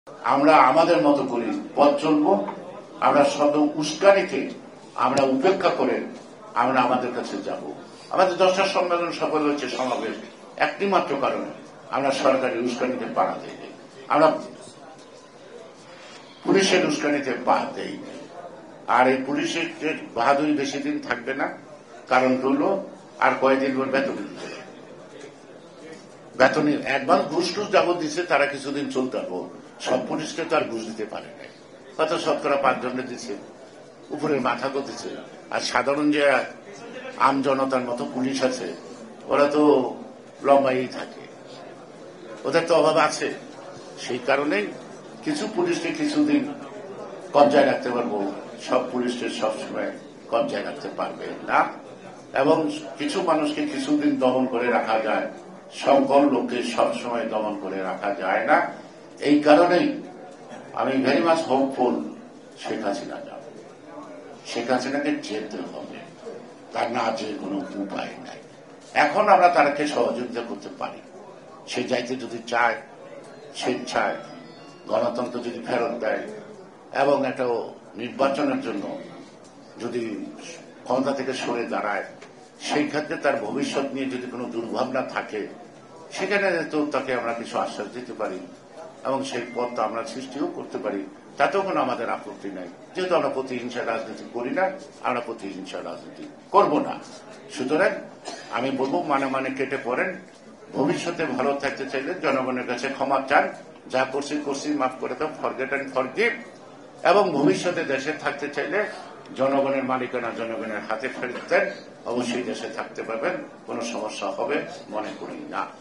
আমরা আমাদের মতো করে পথ চলব। আমরা শত উস্কানিকে আমরা উপেক্ষা করে আমরা আমাদের কাছে যাব। আমাদের 10টা সম্মেলন সফল হচ্ছে সমাবেশ একটি মাত্র কারণে, আমরা সরকারি উস্কানিতে পাড়া দেই। আমরা পুলিশের উস্কানিতে পা দেই। আর এই পুলিশের বাহাদুরি বেশি দিন থাকবে না, কারণ হলো আর কয়েকদিন পর বেতন দিতে, বেতনের অ্যাডভান্স ঘুষ টুস যাবত দিচ্ছে, তারা কিছুদিন চলতে পারবো। সব পুলিশকে তো আর ঘুষ দিতে পারে না, হয়তো 70-5 দিচ্ছে, উপরের মাথা দিচ্ছে। আর সাধারণ যে আম জনতার মতো পুলিশ আছে, ওরা তো লম্বাই থাকে, ওদের তো অভাব আছে। সেই কারণেই কিছু পুলিশকে কিছুদিন কবজায় রাখতে পারবো, সব পুলিশকে সবসময় কবজায় রাখতে পারবে না। এবং কিছু মানুষকে কিছুদিন দমন করে রাখা যায়, সকল লোককে সবসময় দমন করে রাখা যায় না। এই কারণেই আমি very much hopeful Sheikh Hasina যাবে। শেখ হাসিনাকে যেতে হবে, তার না যে কোনো উপায় নাই। এখন আমরা তাকে সহযোগিতা করতে পারি। সে যাইতে যদি চায়, স্বেচ্ছায় গণতন্ত্র যদি ফেরত দেয় এবং একটা নির্বাচনের জন্য যদি ক্ষমতা থেকে সরে দাঁড়ায়, সেই ক্ষেত্রে তার ভবিষ্যৎ নিয়ে যদি কোনো দুর্ভাবনা থাকে, সেখানে তো তাকে আমরা কিছু আশ্বাস দিতে পারি এবং সেই পথটা আমরা সৃষ্টিও করতে পারি। তাতেও কোনো আমাদের আপত্তি নাই, যেহেতু আমরা প্রতিহিংসা রাজনীতি করি না, আমরা প্রতিহিংসা রাজনীতি করব না। সুতরাং আমি বলবো, মানে কেটে পড়েন। ভবিষ্যতে ভালো থাকতে চাইলে জনগণের কাছে ক্ষমা চান, যা করছি মাফ করে দাও, ফরগেট অ্যান্ড ফরগিভ। এবং ভবিষ্যতে দেশে থাকতে চাইলে জনগণের মালিকানা জনগণের হাতে ফেরত দেন, অবশ্যই দেশে থাকতে পারবেন, কোনো সমস্যা হবে মনে করি না।